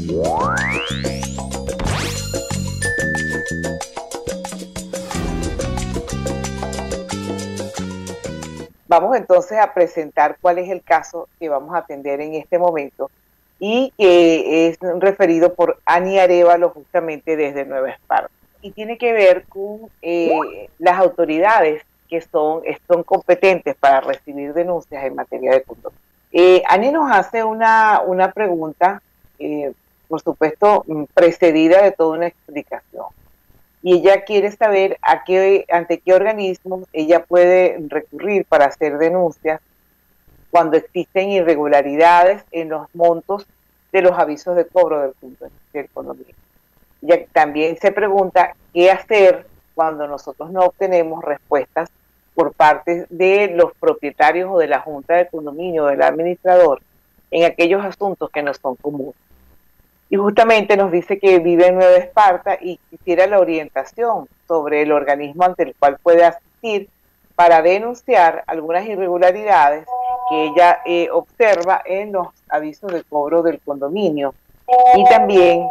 Vamos entonces a presentar cuál es el caso que vamos a atender en este momento y que es referido por Ani Arévalo justamente desde Nueva Esparta. Y tiene que ver con las autoridades que son competentes para recibir denuncias en materia de condominio. Ani nos hace una pregunta, por supuesto, precedida de toda una explicación. Y ella quiere saber ante qué organismos ella puede recurrir para hacer denuncias cuando existen irregularidades en los montos de los avisos de cobro del condominio. Ella también se pregunta qué hacer cuando nosotros no obtenemos respuestas por parte de los propietarios o de la junta de condominio o del administrador en aquellos asuntos que no son comunes. Y justamente nos dice que vive en Nueva Esparta y quisiera la orientación sobre el organismo ante el cual puede asistir para denunciar algunas irregularidades que ella observa en los avisos de cobro del condominio y también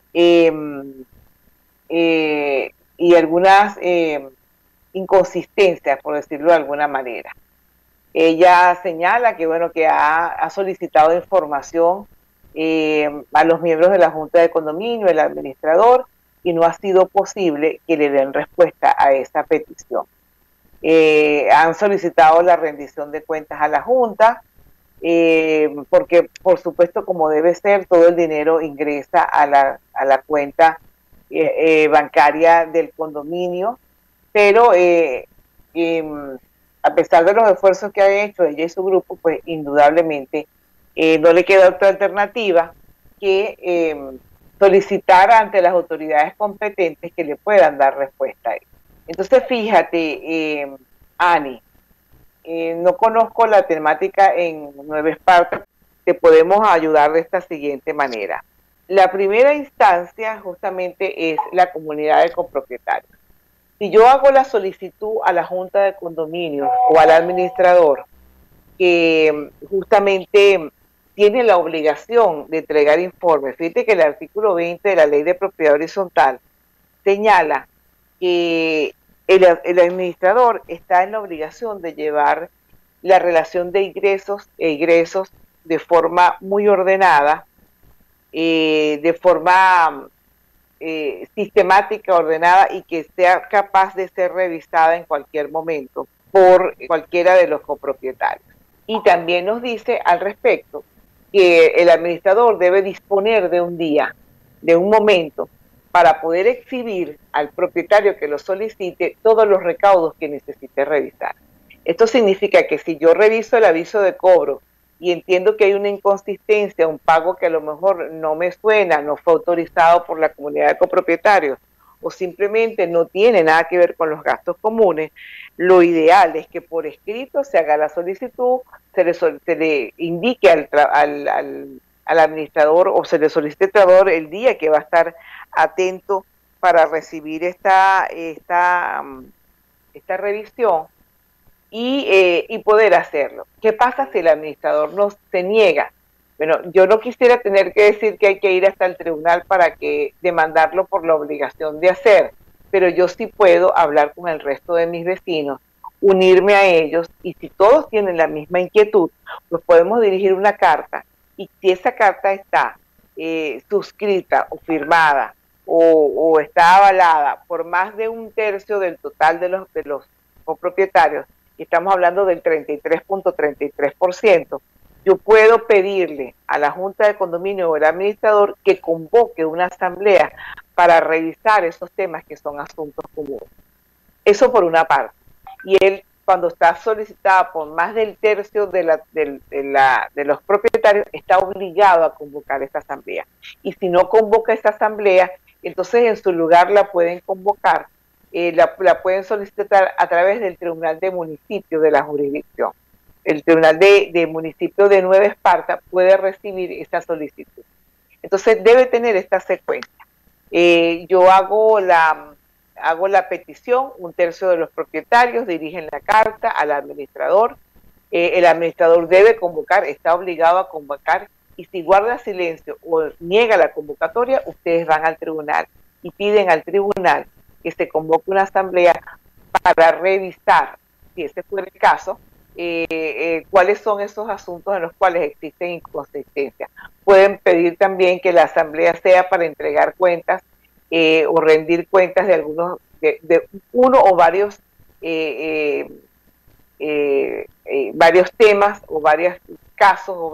y algunas inconsistencias, por decirlo de alguna manera. Ella señala que, bueno, que ha solicitado información a los miembros de la Junta de Condominio, el administrador, y no ha sido posible que le den respuesta a esa petición. Han solicitado la rendición de cuentas a la Junta, porque por supuesto, como debe ser, todo el dinero ingresa a la cuenta bancaria del condominio, pero a pesar de los esfuerzos que ha hecho ella y su grupo, pues indudablemente no le queda otra alternativa que solicitar ante las autoridades competentes que le puedan dar respuesta a él. Entonces, fíjate, Ani, no conozco la temática en Nueva Esparta, te podemos ayudar de esta siguiente manera. La primera instancia justamente es la comunidad de copropietarios. Si yo hago la solicitud a la Junta de Condominio o al administrador, que justamente tiene la obligación de entregar informes. Fíjate que el artículo 20 de la Ley de Propiedad Horizontal señala que el administrador está en la obligación de llevar la relación de ingresos e egresos de forma muy ordenada, de forma sistemática, ordenada y que sea capaz de ser revisada en cualquier momento por cualquiera de los copropietarios. Y también nos dice al respecto que el administrador debe disponer de un día, de un momento, para poder exhibir al propietario que lo solicite todos los recaudos que necesite revisar. Esto significa que si yo reviso el aviso de cobro y entiendo que hay una inconsistencia, un pago que a lo mejor no me suena, no fue autorizado por la comunidad de copropietarios, o simplemente no tiene nada que ver con los gastos comunes, lo ideal es que por escrito se haga la solicitud, se le indique al administrador o se le solicite al administrador el día que va a estar atento para recibir esta revisión y poder hacerlo. ¿Qué pasa si el administrador no se niega? Bueno, yo no quisiera tener que decir que hay que ir hasta el tribunal para que demandarlo por la obligación de hacer, pero yo sí puedo hablar con el resto de mis vecinos, unirme a ellos, y si todos tienen la misma inquietud, pues podemos dirigir una carta, y si esa carta está suscrita o firmada o está avalada por más de un tercio del total de los copropietarios, y estamos hablando del 33.33%, yo puedo pedirle a la Junta de Condominio o al administrador que convoque una asamblea para revisar esos temas que son asuntos comunes. Eso por una parte. Y él, cuando está solicitada por más del tercio de los propietarios, está obligado a convocar esta asamblea. Y si no convoca esta asamblea, entonces en su lugar la pueden convocar, la pueden solicitar a través del Tribunal de Municipio de la jurisdicción. El Tribunal de Municipio de Nueva Esparta puede recibir esa solicitud. Entonces debe tener esta secuencia. Yo hago la petición, un tercio de los propietarios dirigen la carta al administrador. El administrador debe convocar, está obligado a convocar y si guarda silencio o niega la convocatoria, ustedes van al tribunal y piden al tribunal que se convoque una asamblea para revisar, si ese fuera el caso, cuáles son esos asuntos en los cuales existen inconsistencias. Pueden pedir también que la asamblea sea para entregar cuentas o rendir cuentas de algunos, de uno o varios varios temas o varios casos o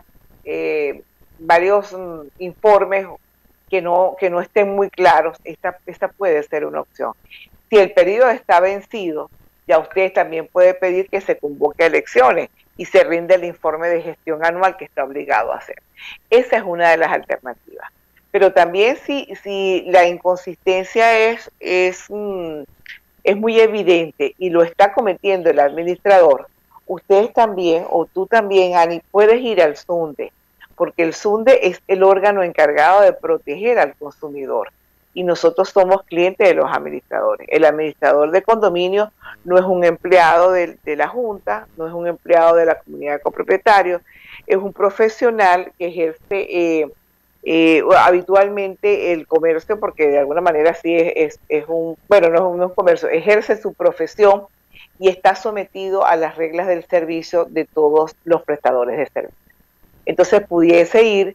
varios informes que no estén muy claros. Esta puede ser una opción. Si el periodo está vencido, ya usted también puede pedir que se convoque a elecciones y se rinde el informe de gestión anual que está obligado a hacer. Esa es una de las alternativas. Pero también si la inconsistencia es muy evidente y lo está cometiendo el administrador, ustedes también, o tú también, Ani, puedes ir al SUNDE, porque el SUNDE es el órgano encargado de proteger al consumidor y nosotros somos clientes de los administradores. El administrador de condominio no es un empleado de la Junta, no es un empleado de la comunidad de copropietarios, es un profesional que ejerce habitualmente el comercio, porque de alguna manera sí es un, bueno, no es un comercio, ejerce su profesión y está sometido a las reglas del servicio de todos los prestadores de servicio. Entonces pudiese ir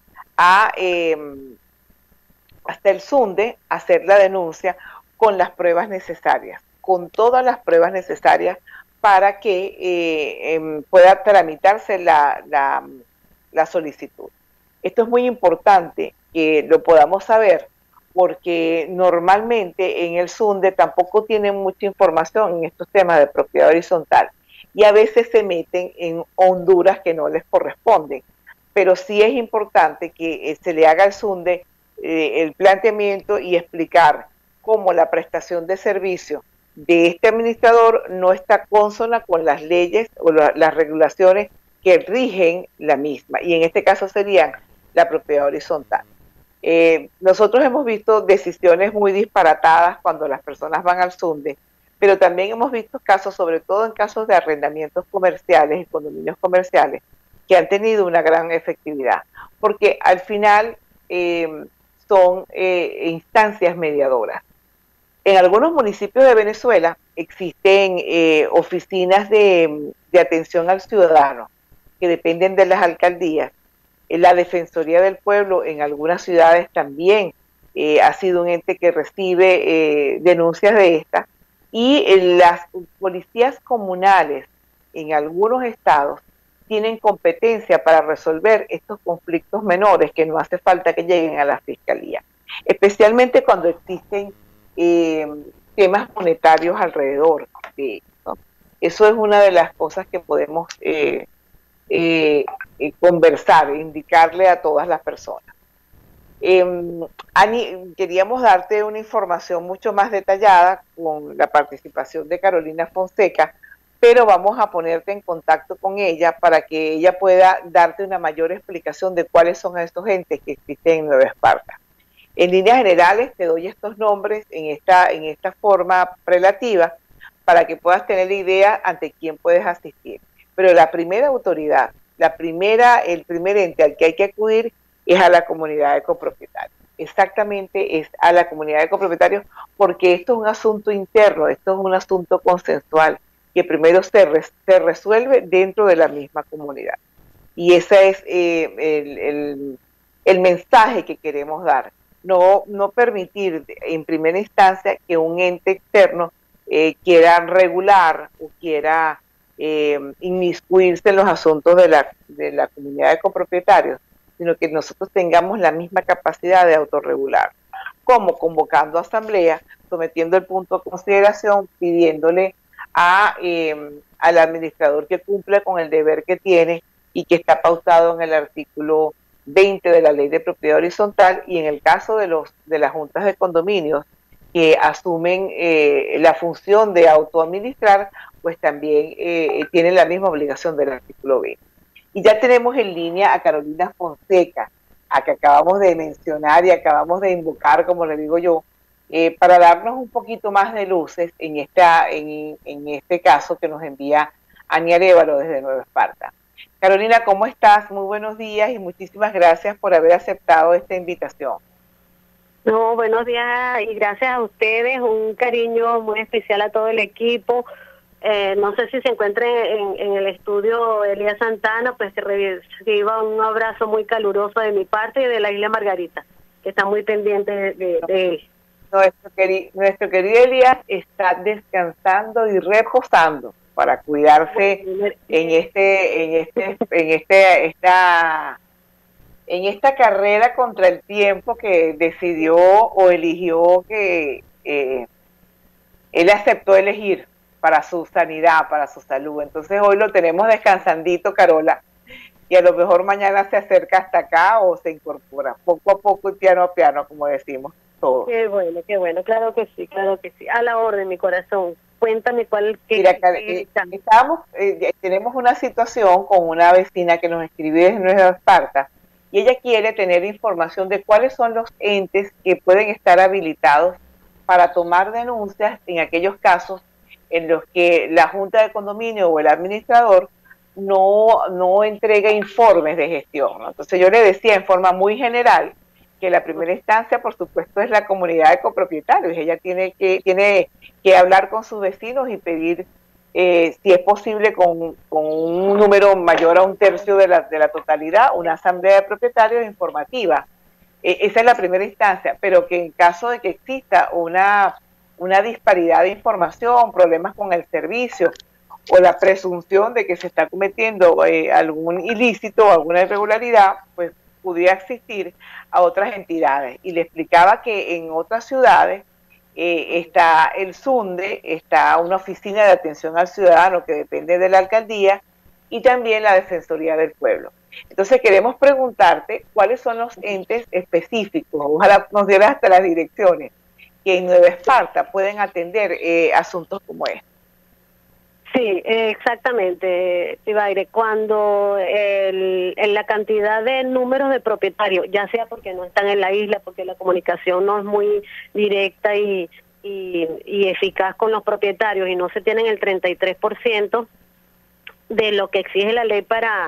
hasta el SUNDE a hacer la denuncia con las pruebas necesarias, con todas las pruebas necesarias para que pueda tramitarse la solicitud. Esto es muy importante que lo podamos saber porque normalmente en el SUNDE tampoco tienen mucha información en estos temas de propiedad horizontal y a veces se meten en honduras que no les corresponden. Pero sí es importante que se le haga al SUNDE el planteamiento y explicar cómo la prestación de servicio de este administrador no está consona con las leyes o las regulaciones que rigen la misma, y en este caso serían la propiedad horizontal. Nosotros hemos visto decisiones muy disparatadas cuando las personas van al SUNDE, pero también hemos visto casos, sobre todo en casos de arrendamientos comerciales y condominios comerciales, que han tenido una gran efectividad, porque al final son instancias mediadoras. En algunos municipios de Venezuela existen oficinas de atención al ciudadano que dependen de las alcaldías. La Defensoría del Pueblo en algunas ciudades también ha sido un ente que recibe denuncias de estas, y las policías comunales en algunos estados tienen competencia para resolver estos conflictos menores que no hace falta que lleguen a la fiscalía, especialmente cuando existen temas monetarios alrededor de esto. Eso es una de las cosas que podemos conversar, indicarle a todas las personas. Ani, queríamos darte una información mucho más detallada con la participación de Carolina Fonseca, pero vamos a ponerte en contacto con ella para que ella pueda darte una mayor explicación de cuáles son estos entes que existen en Nueva Esparta. En líneas generales te doy estos nombres en esta forma prelativa para que puedas tener idea ante quién puedes asistir. Pero la primera autoridad, el primer ente al que hay que acudir es a la comunidad de copropietarios. Exactamente, es a la comunidad de copropietarios, porque esto es un asunto interno, esto es un asunto consensual que primero se resuelve dentro de la misma comunidad. Y ese es el mensaje que queremos dar. No permitir en primera instancia que un ente externo quiera regular o quiera inmiscuirse en los asuntos de la comunidad de copropietarios, sino que nosotros tengamos la misma capacidad de autorregular, como convocando asamblea, sometiendo el punto de consideración, pidiéndole al administrador que cumpla con el deber que tiene y que está pautado en el artículo 20 de la Ley de Propiedad Horizontal, y en el caso de las juntas de condominios que asumen la función de autoadministrar, pues también tienen la misma obligación del artículo 20. Y ya tenemos en línea a Carolina Fonseca, a que acabamos de mencionar y acabamos de invocar, como le digo yo, para darnos un poquito más de luces en este caso que nos envía Ani Arévalo desde Nueva Esparta. Carolina, ¿cómo estás? Muy buenos días y muchísimas gracias por haber aceptado esta invitación. No, buenos días y gracias a ustedes, un cariño muy especial a todo el equipo. No sé si se encuentra en el estudio Elías Santana, pues que reciba un abrazo muy caluroso de mi parte y de la isla Margarita, que está muy pendiente de él. Nuestro querido Elías está descansando y reposando para cuidarse en esta carrera contra el tiempo que decidió o eligió que él aceptó elegir para su sanidad, para su salud. Entonces hoy lo tenemos descansandito, Carola, y a lo mejor mañana se acerca hasta acá o se incorpora poco a poco y piano a piano, como decimos todos. Qué bueno, claro que sí. A la orden, mi corazón. Cuéntame cuál... Mira, tenemos una situación con una vecina que nos escribió desde Nueva Esparta y ella quiere tener información de cuáles son los entes que pueden estar habilitados para tomar denuncias en aquellos casos en los que la Junta de Condominio o el administrador no entrega informes de gestión, ¿no? Entonces yo le decía en forma muy general que la primera instancia, por supuesto, es la comunidad de copropietarios. Ella tiene que hablar con sus vecinos y pedir, si es posible, con un número mayor a un tercio de la totalidad, una asamblea de propietarios informativa. Esa es la primera instancia, pero que en caso de que exista una disparidad de información, problemas con el servicio o la presunción de que se está cometiendo algún ilícito o alguna irregularidad, pues pudiera asistir a otras entidades. Y le explicaba que en otras ciudades está el SUNDE, está una oficina de atención al ciudadano que depende de la alcaldía y también la Defensoría del Pueblo. Entonces queremos preguntarte cuáles son los entes específicos, ojalá nos dieras hasta las direcciones, que en Nueva Esparta pueden atender asuntos como este. Sí, exactamente, Tibaire. Cuando la cantidad de números de propietarios, ya sea porque no están en la isla, porque la comunicación no es muy directa y eficaz con los propietarios y no se tienen el 33% de lo que exige la ley para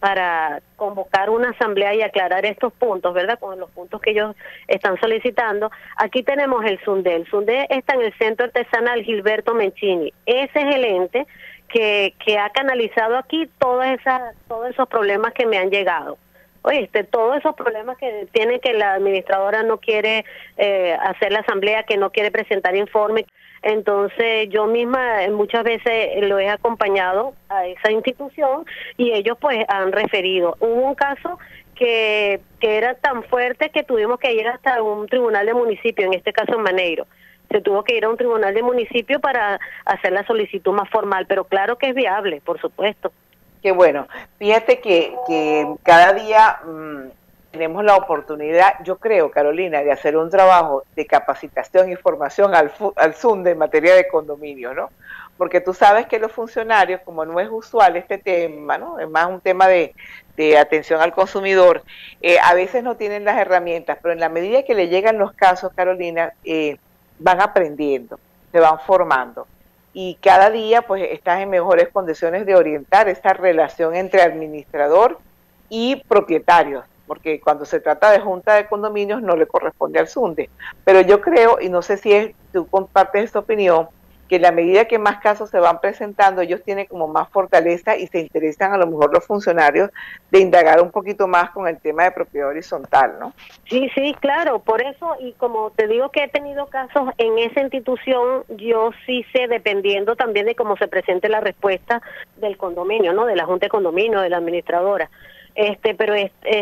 convocar una asamblea y aclarar estos puntos, ¿verdad? Con los puntos que ellos están solicitando. Aquí tenemos el SUNDE. El SUNDE está en el Centro Artesanal Gilberto Menchini. Ese es el ente que ha canalizado aquí todos esos problemas que me han llegado. Oye, todos esos problemas que tiene, que la administradora no quiere hacer la asamblea, que no quiere presentar informe. Entonces yo misma muchas veces lo he acompañado a esa institución y ellos pues han referido. Hubo un caso que era tan fuerte que tuvimos que ir hasta un tribunal de municipio, en este caso en Maneiro. Se tuvo que ir a un tribunal de municipio para hacer la solicitud más formal, pero claro que es viable, por supuesto. Qué bueno. Fíjate que cada día tenemos la oportunidad, yo creo, Carolina, de hacer un trabajo de capacitación y formación al SUNDE en materia de condominio, ¿no? Porque tú sabes que los funcionarios, como no es usual este tema, ¿no? Es más un tema de atención al consumidor, a veces no tienen las herramientas, pero en la medida que le llegan los casos, Carolina, van aprendiendo, se van formando. Y cada día pues estás en mejores condiciones de orientar esa relación entre administrador y propietarios, porque cuando se trata de junta de condominios no le corresponde al SUNDE. Pero yo creo, y no sé si tú compartes esta opinión, que en la medida que más casos se van presentando, ellos tienen como más fortaleza y se interesan a lo mejor los funcionarios de indagar un poquito más con el tema de propiedad horizontal, ¿no? Sí, sí, claro, por eso, y como te digo que he tenido casos en esa institución, yo sí sé, dependiendo también de cómo se presente la respuesta del condominio, ¿no? De la Junta de Condominio, de la administradora. Pero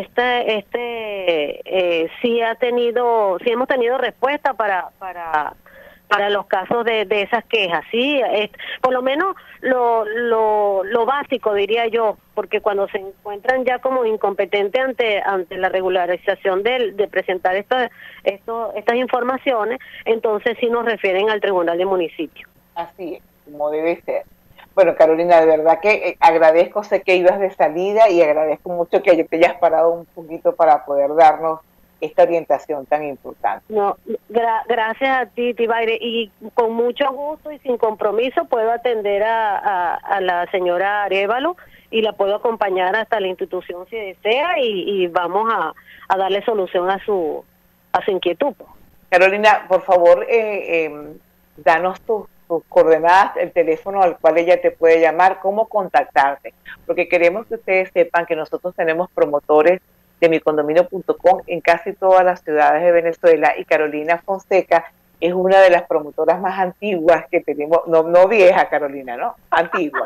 sí hemos tenido respuesta para los casos de esas quejas, sí, por lo menos lo básico, diría yo, porque cuando se encuentran ya como incompetentes ante la regularización de presentar estas informaciones, entonces sí nos refieren al tribunal de municipio. Así es, como debe ser. Bueno, Carolina, de verdad que agradezco, sé que ibas de salida y agradezco mucho que te hayas parado un poquito para poder darnos esta orientación tan importante. No, gracias a ti, Tibaire, y con mucho gusto y sin compromiso puedo atender a la señora Arévalo y la puedo acompañar hasta la institución si desea y vamos a darle solución a su inquietud. Carolina, por favor, danos tus coordenadas, el teléfono al cual ella te puede llamar, cómo contactarte, porque queremos que ustedes sepan que nosotros tenemos promotores de micondominio.com en casi todas las ciudades de Venezuela, y Carolina Fonseca es una de las promotoras más antiguas que tenemos, no vieja Carolina, ¿no? Antigua.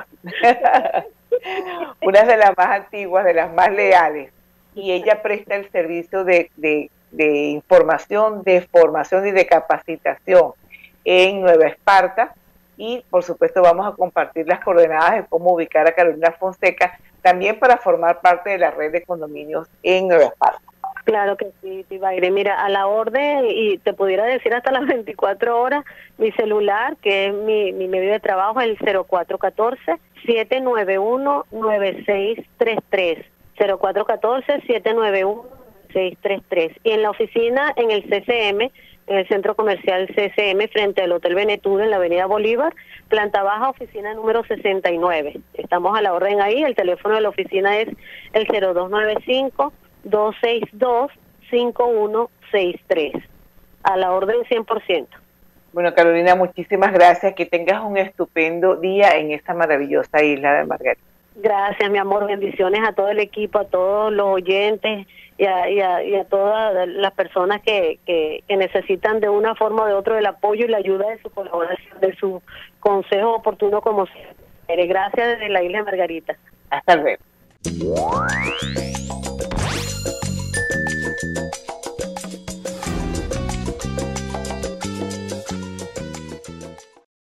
Una de las más antiguas, de las más leales, y ella presta el servicio de información, de formación y de capacitación en Nueva Esparta, y por supuesto vamos a compartir las coordenadas de cómo ubicar a Carolina Fonseca, también para formar parte de la red de condominios en Nueva Esparta. Claro que sí, Tibaire. Mira, a la orden, y te pudiera decir hasta las 24 horas, mi celular, que es mi medio de trabajo, es el 0414-791-9633. 0414-791-9633. Y en la oficina, en el CCM, en el Centro Comercial CCM, frente al Hotel Benetud, en la Avenida Bolívar, planta baja, oficina número 69. Estamos a la orden ahí. El teléfono de la oficina es el 0295-262-5163. A la orden 100%. Bueno, Carolina, muchísimas gracias. Que tengas un estupendo día en esta maravillosa isla de Margarita. Gracias, mi amor. Bendiciones a todo el equipo, a todos los oyentes y a todas las personas que necesitan de una forma o de otra el apoyo y la ayuda de su colaboración, de su consejo oportuno como siempre. Gracias desde la isla de Margarita. Hasta luego.